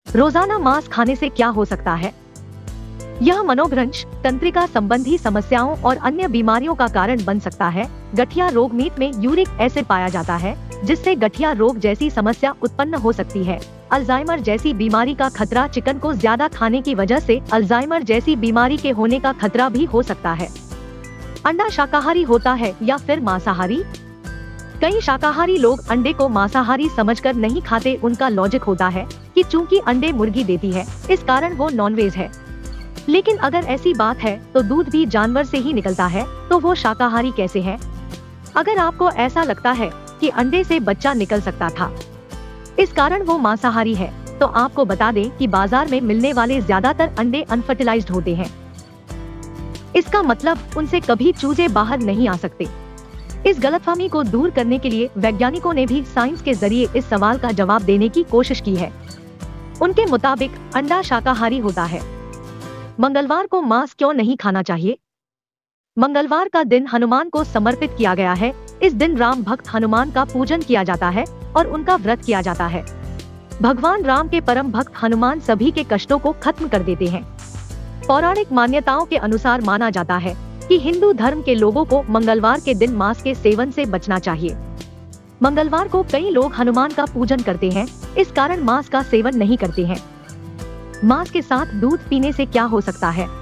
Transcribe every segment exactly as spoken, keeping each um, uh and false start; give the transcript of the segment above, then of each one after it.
रोजाना मांस खाने से क्या हो सकता है? यह मनोभ्रंश, तंत्रिका संबंधी समस्याओं और अन्य बीमारियों का कारण बन सकता है। गठिया रोग, मीट में यूरिक एसिड पाया जाता है, जिससे गठिया रोग जैसी समस्या उत्पन्न हो सकती है। अल्जाइमर जैसी बीमारी का खतरा, चिकन को ज्यादा खाने की वजह से अल्जाइमर जैसी बीमारी के होने का खतरा भी हो सकता है। अंडा शाकाहारी होता है या फिर मांसाहारी? कई शाकाहारी लोग अंडे को मांसाहारी समझकर नहीं खाते। उनका लॉजिक होता है कि चूंकि अंडे मुर्गी देती है, इस कारण वो नॉनवेज है। लेकिन अगर ऐसी बात है तो दूध भी जानवर से ही निकलता है, तो वो शाकाहारी कैसे है? अगर आपको ऐसा लगता है कि अंडे से बच्चा निकल सकता था, इस कारण वो मांसाहारी है, तो आपको बता दें कि बाजार में मिलने वाले ज्यादातर अंडे अनफर्टिलाइज्ड होते हैं। इसका मतलब उनसे कभी चूजे बाहर नहीं आ सकते। इस गलतफहमी को दूर करने के लिए वैज्ञानिकों ने भी साइंस के जरिए इस सवाल का जवाब देने की कोशिश की है। उनके मुताबिक अंडा शाकाहारी होता है। मंगलवार को मांस क्यों नहीं खाना चाहिए? मंगलवार का दिन हनुमान को समर्पित किया गया है। इस दिन राम भक्त हनुमान का पूजन किया जाता है और उनका व्रत किया जाता है। भगवान राम के परम भक्त हनुमान सभी के कष्टों को खत्म कर देते हैं। पौराणिक मान्यताओं के अनुसार माना जाता है कि हिंदू धर्म के लोगों को मंगलवार के दिन मांस के सेवन से बचना चाहिए। मंगलवार को कई लोग हनुमान का पूजन करते हैं, इस कारण मांस का सेवन नहीं करते हैं। मांस के साथ दूध पीने से क्या हो सकता है?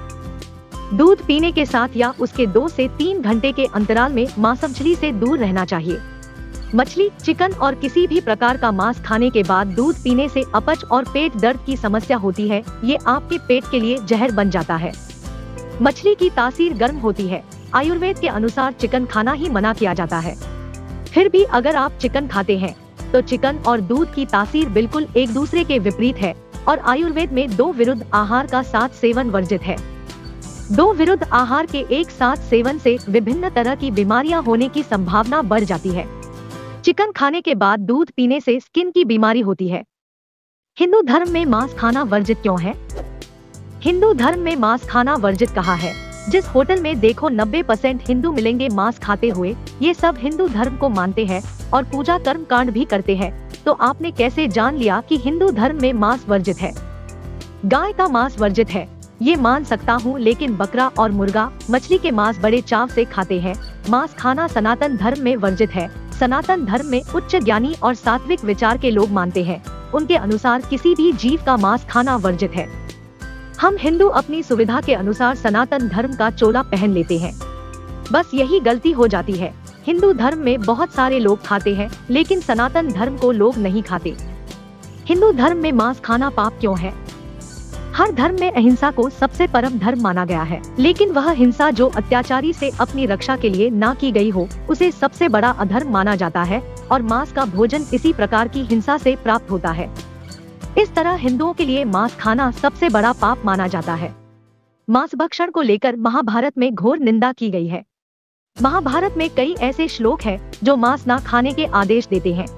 दूध पीने के साथ या उसके दो से तीन घंटे के अंतराल में मांस मछली से दूर रहना चाहिए। मछली, चिकन और किसी भी प्रकार का मांस खाने के बाद दूध पीने से अपच और पेट दर्द की समस्या होती है। ये आपके पेट के लिए जहर बन जाता है। मछली की तासीर गर्म होती है। आयुर्वेद के अनुसार चिकन खाना ही मना किया जाता है। फिर भी अगर आप चिकन खाते हैं तो चिकन और दूध की तासीर बिल्कुल एक दूसरे के विपरीत है और आयुर्वेद में दो विरुद्ध आहार का साथ सेवन वर्जित है। दो विरुद्ध आहार के एक साथ सेवन से विभिन्न तरह की बीमारियां होने की संभावना बढ़ जाती है। चिकन खाने के बाद दूध पीने से स्किन की बीमारी होती है। हिंदू धर्म में मांस खाना वर्जित क्यों है? हिंदू धर्म में मांस खाना वर्जित कहा है। जिस होटल में देखो नब्बे परसेंट हिंदू मिलेंगे मांस खाते हुए। ये सब हिंदू धर्म को मानते हैं और पूजा कर्म कांड भी करते हैं। तो आपने कैसे जान लिया कि हिंदू धर्म में मांस वर्जित है? गाय का मांस वर्जित है, ये मान सकता हूँ, लेकिन बकरा और मुर्गा, मछली के मांस बड़े चाव से खाते हैं। मांस खाना सनातन धर्म में वर्जित है। सनातन धर्म में उच्च ज्ञानी और सात्विक विचार के लोग मानते हैं। उनके अनुसार किसी भी जीव का मांस खाना वर्जित है। हम हिंदू अपनी सुविधा के अनुसार सनातन धर्म का चोला पहन लेते हैं। बस यही गलती हो जाती है। हिंदू धर्म में बहुत सारे लोग खाते हैं, लेकिन सनातन धर्म को लोग नहीं खाते। हिंदू धर्म में मांस खाना पाप क्यों है? हर धर्म में अहिंसा को सबसे परम धर्म माना गया है, लेकिन वह हिंसा जो अत्याचारी से अपनी रक्षा के लिए ना की गई हो, उसे सबसे बड़ा अधर्म माना जाता है और मांस का भोजन इसी प्रकार की हिंसा से प्राप्त होता है। इस तरह हिंदुओं के लिए मांस खाना सबसे बड़ा पाप माना जाता है। मांस भक्षण को लेकर महाभारत में घोर निंदा की गई है। महाभारत में कई ऐसे श्लोक हैं जो मांस ना खाने के आदेश देते हैं।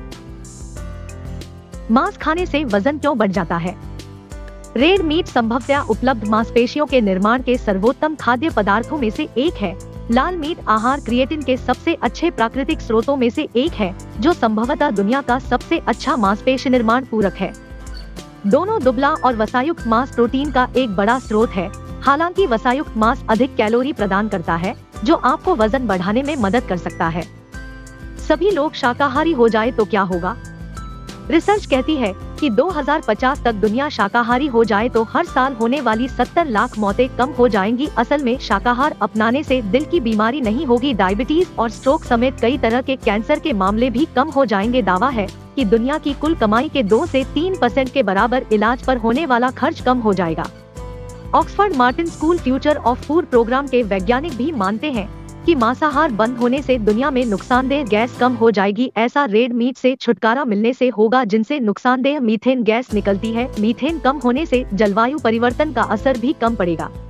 मांस खाने से वजन क्यों बढ़ जाता है? रेड मीट संभवतया उपलब्ध मांसपेशियों के निर्माण के सर्वोत्तम खाद्य पदार्थों में से एक है। लाल मीट आहार क्रिएटिन के सबसे अच्छे प्राकृतिक स्रोतों में से एक है, जो संभवतः दुनिया का सबसे अच्छा मांसपेशी निर्माण पूरक है। दोनों दुबला और वसायुक्त मांस प्रोटीन का एक बड़ा स्रोत है। हालांकि वसायुक्त मांस अधिक कैलोरी प्रदान करता है, जो आपको वजन बढ़ाने में मदद कर सकता है। सभी लोग शाकाहारी हो जाए तो क्या होगा? रिसर्च कहती है कि दो हज़ार पचास तक दुनिया शाकाहारी हो जाए तो हर साल होने वाली सत्तर लाख मौतें कम हो जाएंगी। असल में शाकाहार अपनाने से दिल की बीमारी नहीं होगी, डायबिटीज और स्ट्रोक समेत कई तरह के कैंसर के मामले भी कम हो जाएंगे। दावा है कि दुनिया की कुल कमाई के दो से तीन परसेंट के बराबर इलाज पर होने वाला खर्च कम हो जाएगा। Oxford Martin school future of food programme के वैज्ञानिक भी मानते हैं कि मांसाहार बंद होने से दुनिया में नुकसानदेह गैस कम हो जाएगी। ऐसा रेड मीट से छुटकारा मिलने से होगा, जिनसे नुकसानदेह मीथेन गैस निकलती है। मीथेन कम होने से जलवायु परिवर्तन का असर भी कम पड़ेगा।